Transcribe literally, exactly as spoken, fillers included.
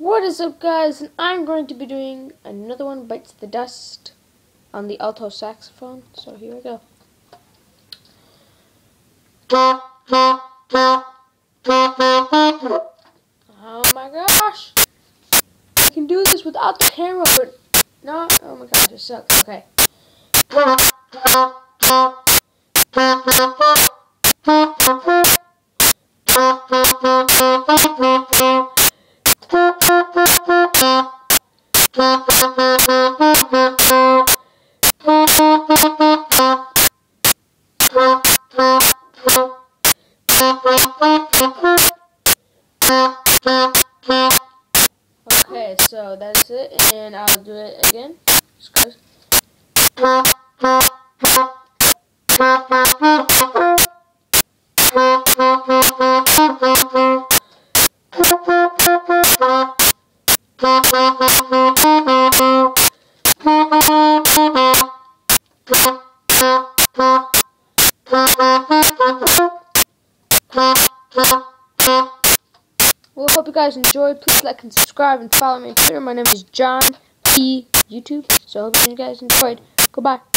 What is up, guys? And I'm going to be doing another one, Bites the Dust, on the alto saxophone. So here we go. Oh my gosh! I can do this without the camera, but no. Oh my gosh, it sucks. Okay. Okay, so that's it, and I'll do it again. Just goes. Well, hope you guys enjoyed. Please like and subscribe and follow me on Twitter. My name is John P. YouTube. So I hope you guys enjoyed. Goodbye.